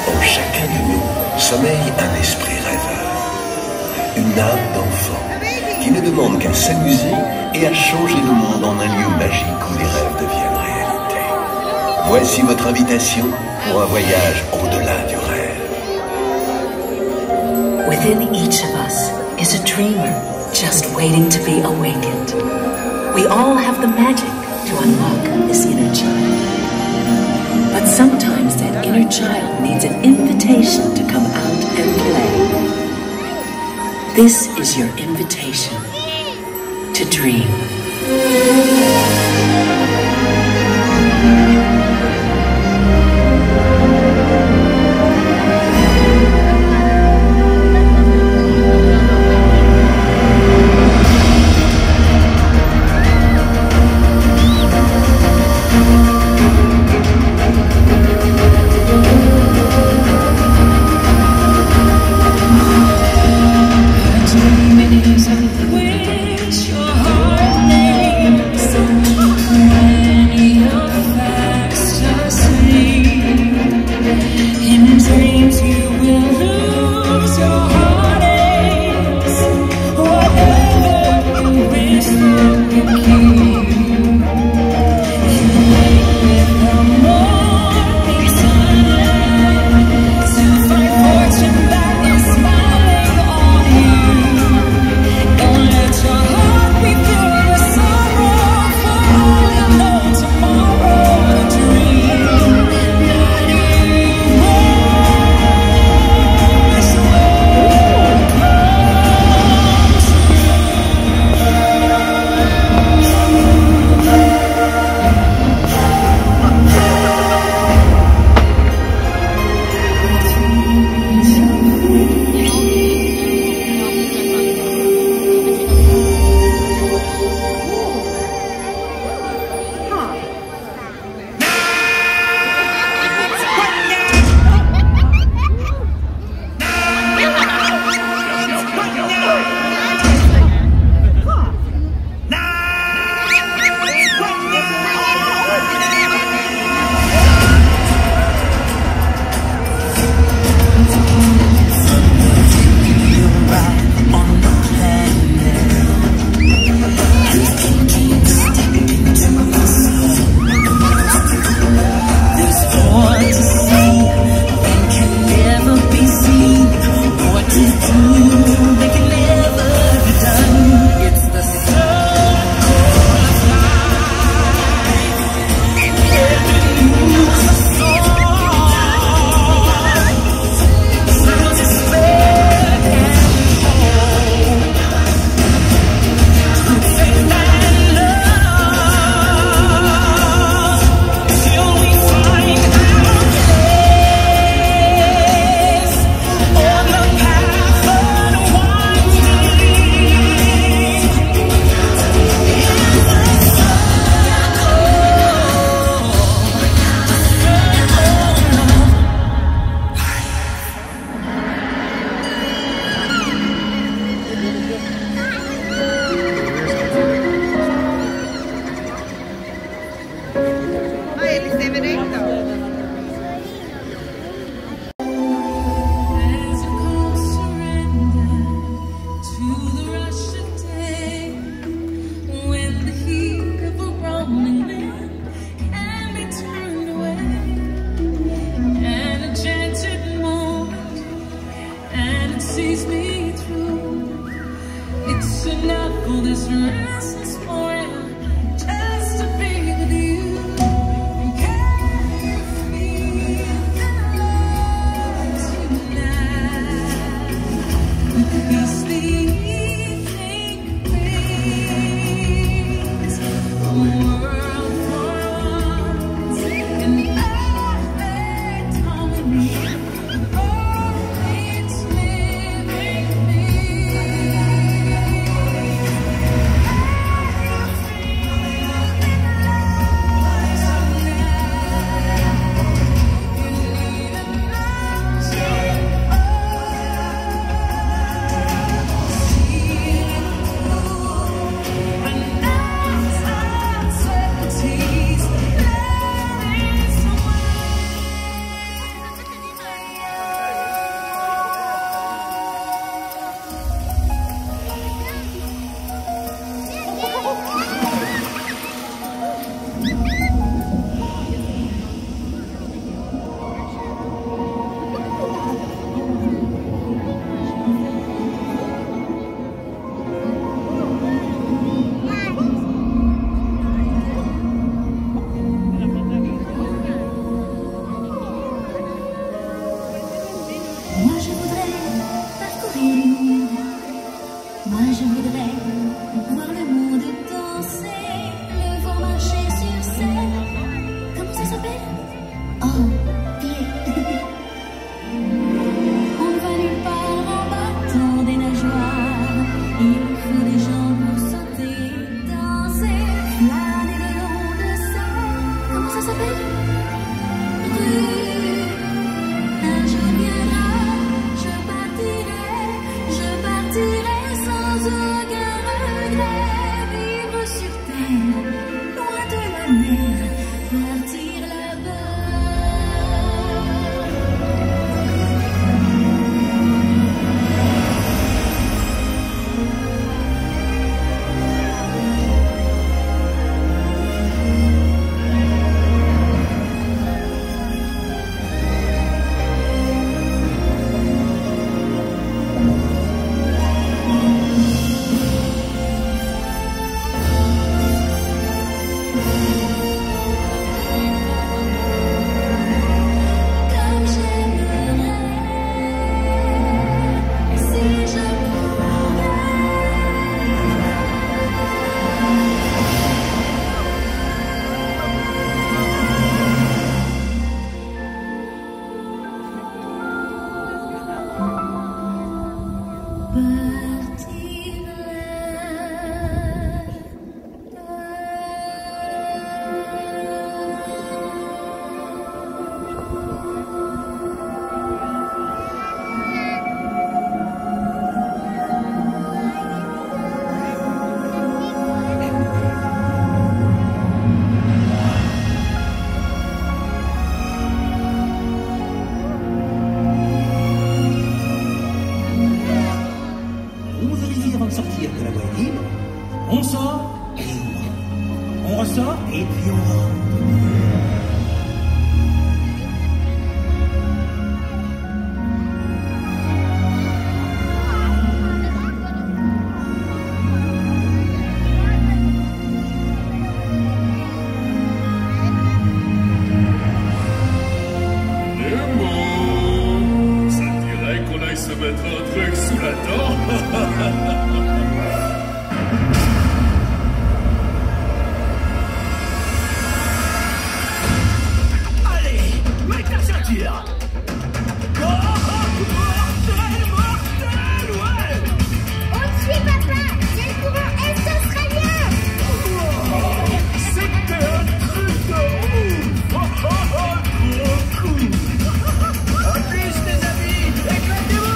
En chacun de nous sommeille un esprit rêveur, une âme d'enfant qui ne demande qu'à s'amuser et à changer le monde en un lieu magique où les rêves deviennent réalité. Voici votre invitation pour un voyage au-delà du rêve. Within each of us is a dreamer just waiting to be awakened. We all have the magic to unlock this inner child. But sometimes that inner child needs an invitation to come out and play. This is your invitation to dream. Wish your heart names. On sort et on rentre. On ressort et puis on rentre. Se mettre un truc sous la dent. Allez, mets ta ceinture. Mortel, ouais. On te suit, papa. C'est le courant extraterrien. C'était un truc de ouf. Trop cool. À plus, les amis. Éclatez-vous.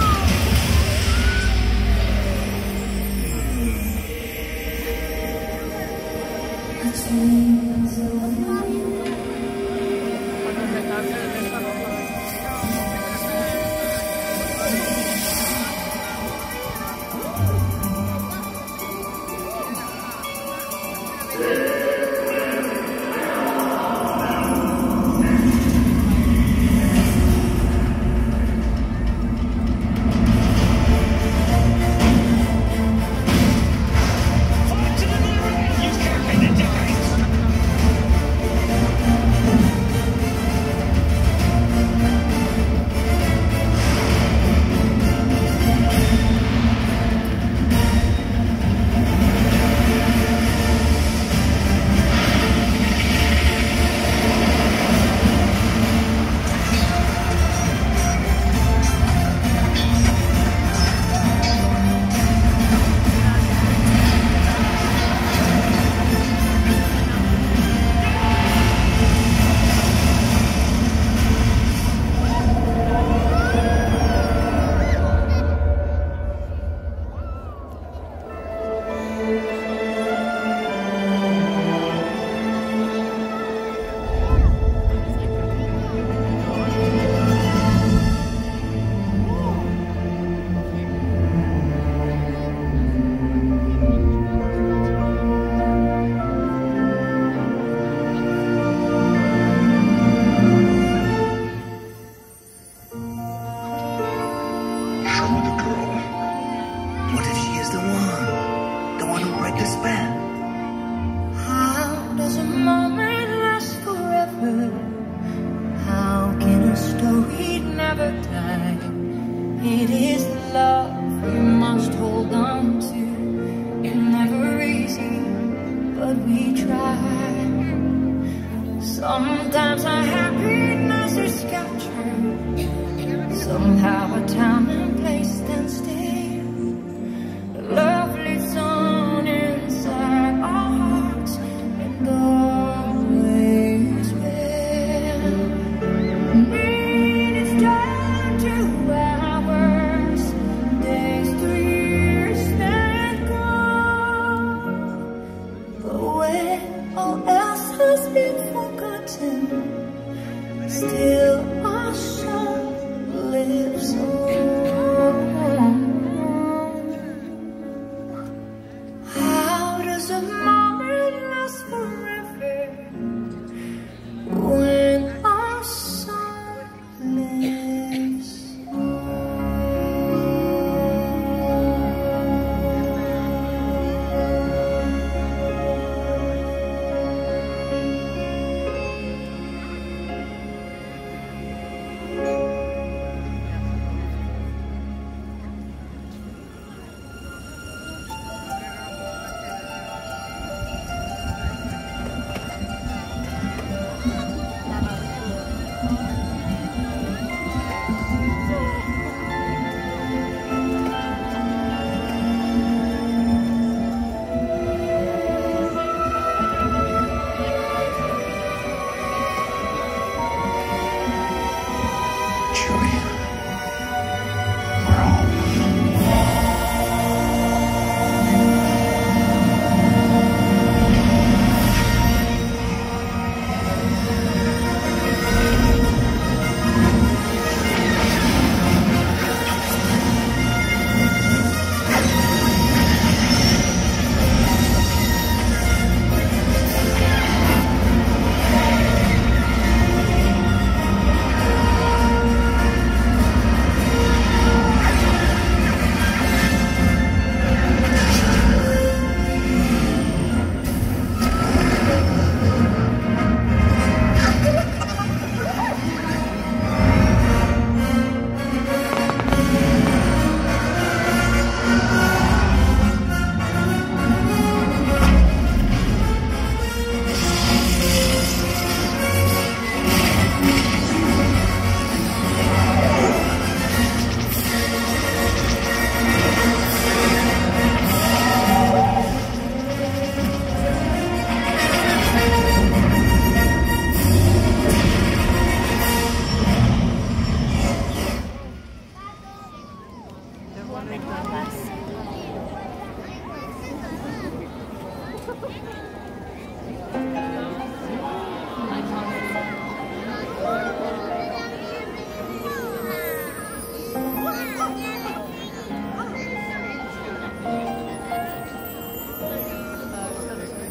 It is love we must hold on to. It's never easy, but we try. Sometimes our happiness is captured. Somehow a time and place stand still. Love lives on inside our hearts and always will. Minutes turn to hours, days to years that go. But when all else has been forgotten, still our song lives on. How does a moment last forever when our song lives on?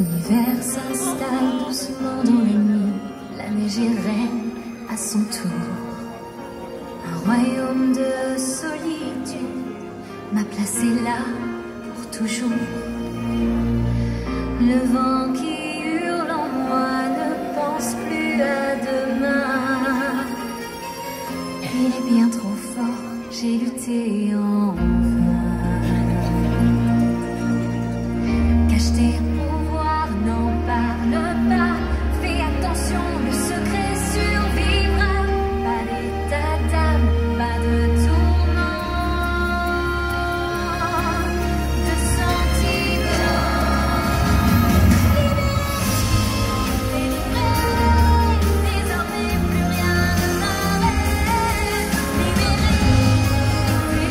L'hiver s'installe doucement dans la nuit, la neige est reine à son tour. Un royaume de solitude m'a placé là pour toujours. Le vent qui hurle en moi ne pense plus à demain. Il est bien trop fort, j'ai lutté en vain. Cache tes pouvoirs, n'en parle pas. Fais attention, le secret survivra. Pas d'état d'âme, pas de tournant, de sentiments. Libéré, désormais plus rien ne m'arrête. Libéré, plus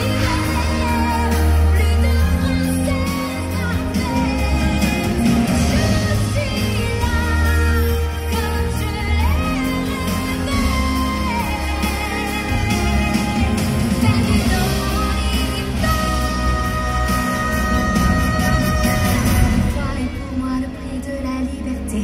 de princesse à faire. Je suis là, comme je l'ai rêvé. Perdu dans l'hiver. Toi et pour moi le prix de la liberté.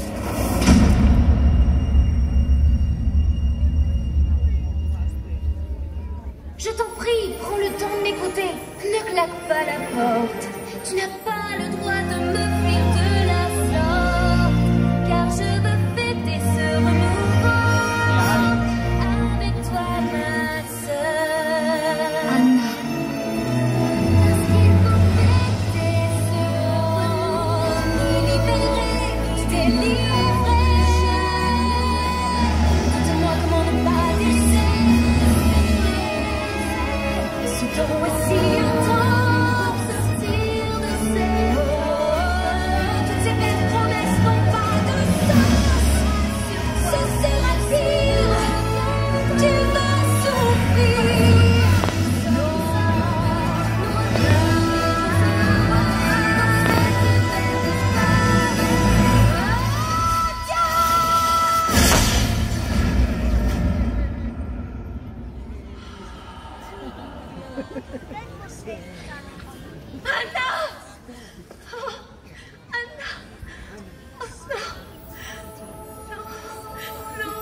Je t'en prie, prends le temps de m'écouter. Ne claque pas la porte. Tu n'as pas le droit de me fuir de la sorte. Car je veux fêter ce renouveau avec toi, ma sœur. Anna. Parce qu'il faut fêter ce renouveau. Libéré, tu t'es livré. Dites-moi comment ne pas ce temps est si intense, sortir de ces mots. Toutes ces belles promesses n'ont pas de sens. Ce sera pire, tu vas souffrir. Anna! Oh, Anna! Oh non! Non! Non!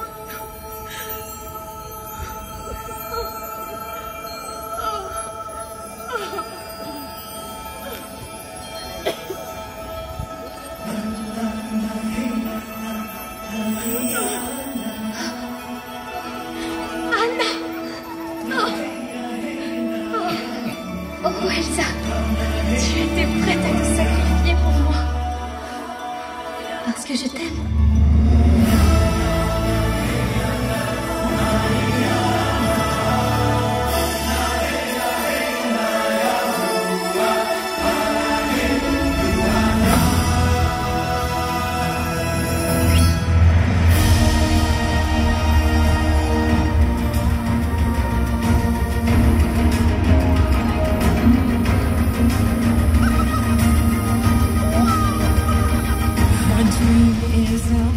Anna! Oh! Oh Elsa, tu étais prête à te sacrifier pour moi. Parce que je t'aime. My dream is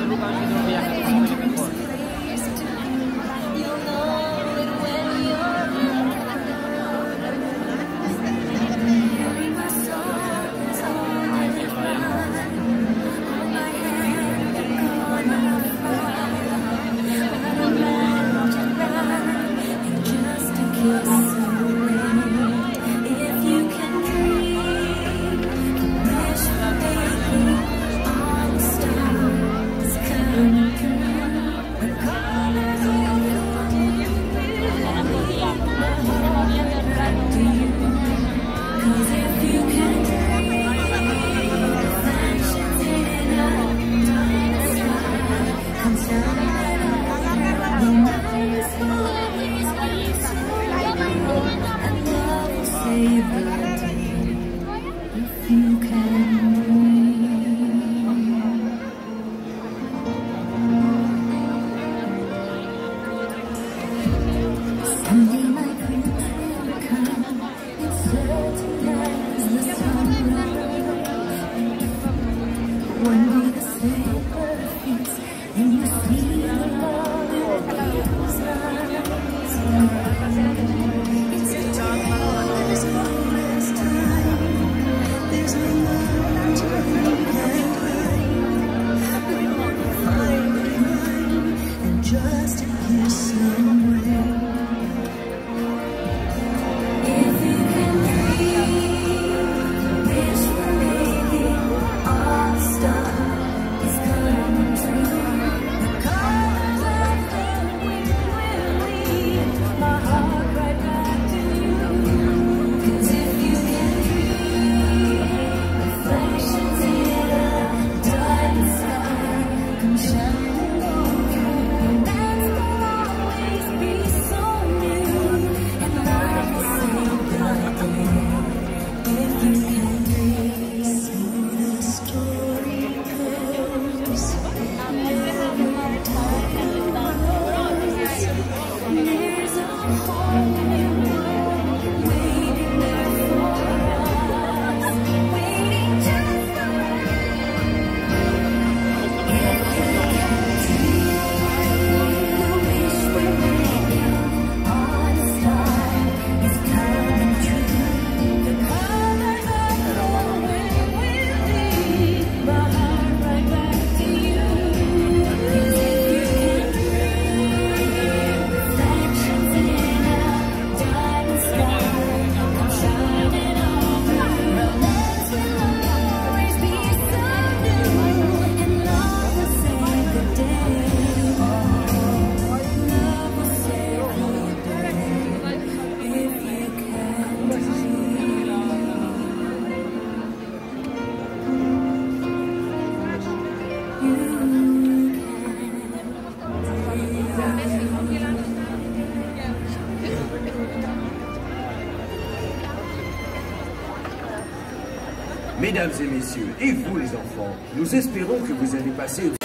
Mesdames et messieurs, et vous les enfants, nous espérons que vous avez passé